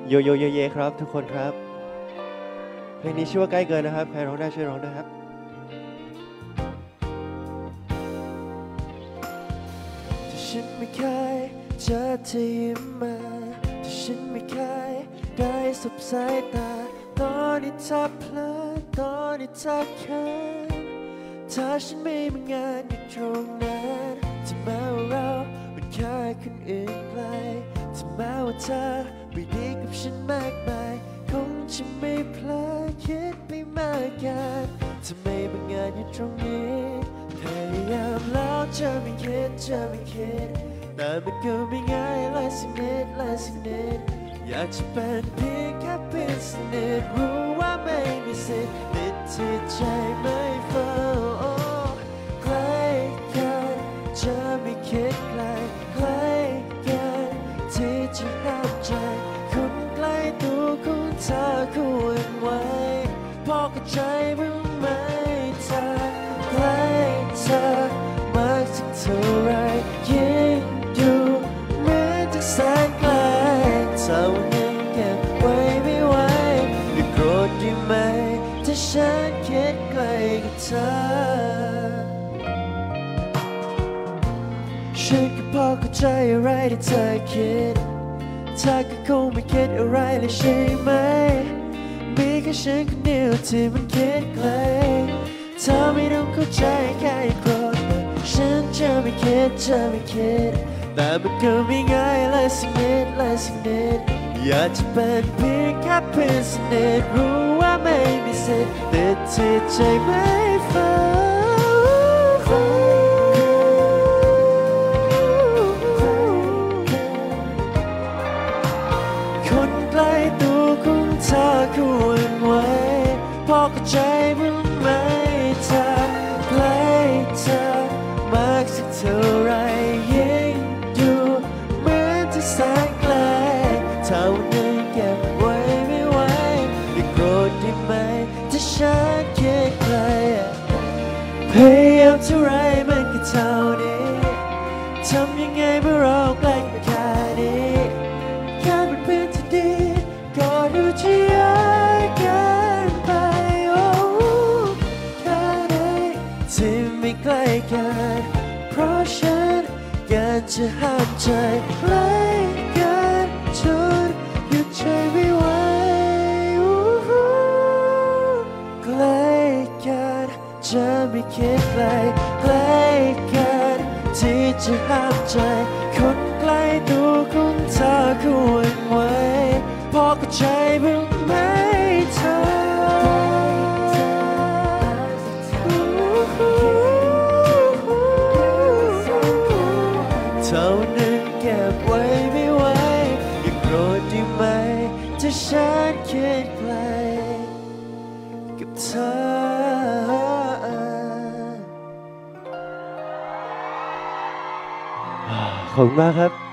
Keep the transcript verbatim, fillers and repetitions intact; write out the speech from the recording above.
โยโยเยเยครับทุกคนครับเพลงนี้ชื่อว่าใกล้เกินนะครับใครร้องได้ช่วยร้องด้วยครับที่ฉันไม่เคยเจอเธอยิ้มมาที่ฉันไม่เคยได้สบสายตาตอนที่เธอเพลินตอนที่เธอเขินถ้าฉันไม่มีงานอยู่ตรงนั้นที่แม้ว่าเราเป็นแค่คนอื่นไกลที่แม้ว่าเธอไม่ดีกับฉันมากมายคงจะไม่เพลินคิดไปมากกันถ้าไม่มีงานอยู่ตรงนี้พยายามแล้วจะไม่คิดจะไม่คิดแต่มันก็ไม่ง่ายเลยสักนิดเลยสักนิดอยากจะเป็นเพียงแค่เพื่อนสนิทรู้ว่าไม่มีสิทธิ์ติดที่ใจไม่ฟังใกล้กันจะไม่คิดไกลใกล้กันที่จะห้ามใจคนใกล้ตัวของเธอควรไว้พอเข้าใจบ้างไหมเธอใกล้เธอมากสักเท่าไรยิ่งดูเหมือนจะแสนไกลเท่านั้นเก็บไว้ไม่ไหวอย่าโกรธได้ไหมถ้าฉันคิดไกลกับเธอฉันก็พอเข้าใจอะไรที่เธอคิดเธอก็คงไม่คิดอะไรเลยใช่ไหมมีแค่ฉันคนเดียวที่มันคิดไกลเธอไม่ต้องเข้าใจแค่โกรธฉันจะไม่คิดจะไม่คิดแต่มันก็ไม่ง่ายเลยสักนิดเลยสักนิดอยากจะเป็นเพียงแค่เพื่อนสนิทรู้ว่าไม่มีสิทธิ์ติดที่ใจไม่ฟังคนใกล้ตัวของเธอควรไว้พอเข้าใจบ้างไหมเธอใกล้เธอมากสักเท่าไรยิ่งดูเหมือนจะแสนไกลเท่านั้นเก็บไว้ไม่ไหวอย่าโกรธได้ไหมถ้าฉันคิดไกลพยายามเท่าไรมันก็เท่านี้ทำยังไงเมื่อเราใกล้กันแค่นี้แค่เป็นเพื่อนที่ดีก็ดูจะยากเกินไปโอ้แค่ไหนที่ไม่ใกล้กันเพราะฉันอยากจะห้ามใจใกล้กันจนหยุดใจไม่ไหวใกล้กันจะไม่คิดไกลใกล้กันที่จะห้ามใจคนใกล้ตัวของเธอควรไว้พอเข้าใจบ้างไหมเธอเท่านั้นเก็บไว้ไม่ไหวอย่าโกรธได้ไหมถ้าฉันคิดไกลกับเธอขอบคุณมากครับ